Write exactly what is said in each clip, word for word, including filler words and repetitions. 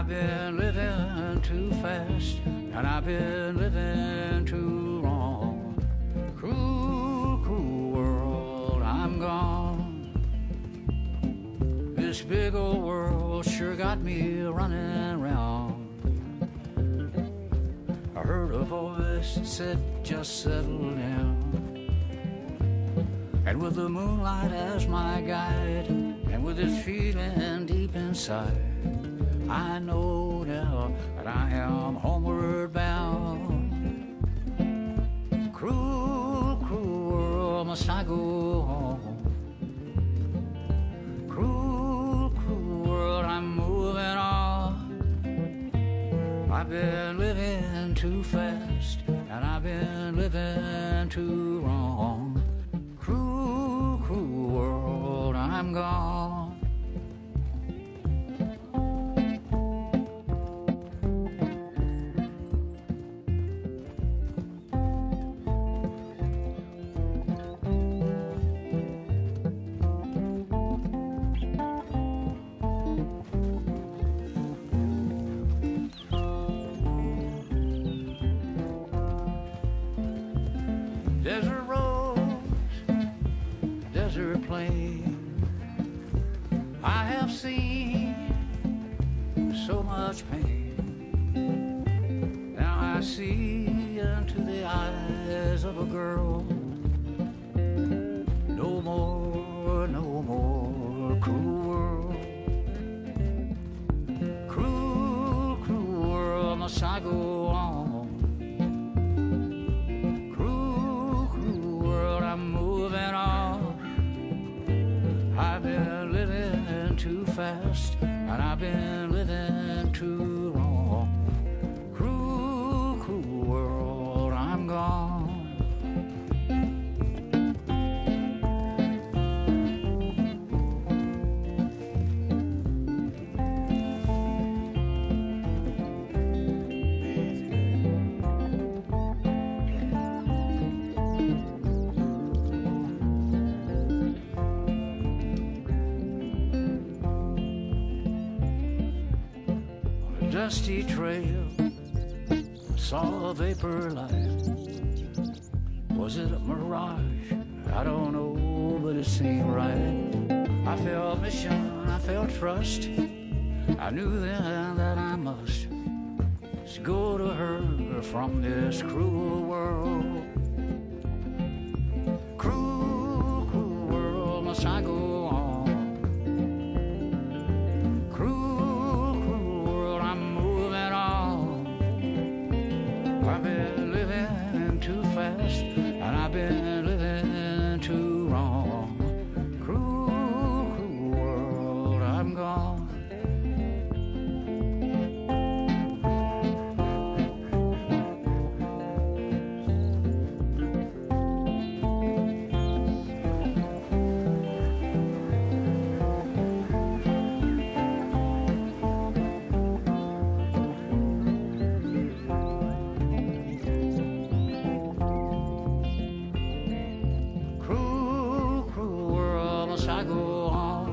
I've been living too fast, and I've been living too long. Cruel, cruel world, I'm gone. This big old world sure got me running round. I heard a voice that said, just settle down. And with the moonlight as my guide, and with this feeling deep inside, I know now that I am homeward bound. Cruel, cruel world, must I go home? Cruel, cruel world, I'm moving on. I've been living too fast, and I've been living too wrong. Cruel, cruel world, I'm gone. Desert roads, desert plain, I have seen so much pain. Now I see into the eyes of a girl. No more, no more cruel world. Cruel, cruel world, must I go on? I'm moving on. I've been living too fast, and I've been living too wrong. Cruel, cruel world, I'm gone. Dusty trail, saw a vapor light. Was it a mirage? I don't know, but it seemed right. I felt mission, I felt trust. I knew then that I must go to her from this cruel world. Cruel, cruel world, must I go on? I've been living too fast, and I've been living too wrong. Cruel, cruel world, I'm gone. I go on.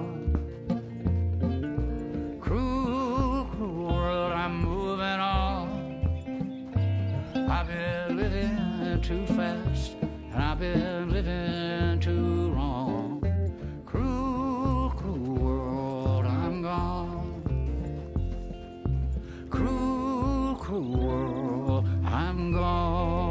Cruel, cruel world, I'm moving on. I've been living too fast, and I've been living too wrong. Cruel, cruel world, I'm gone. Cruel, cruel world, I'm gone.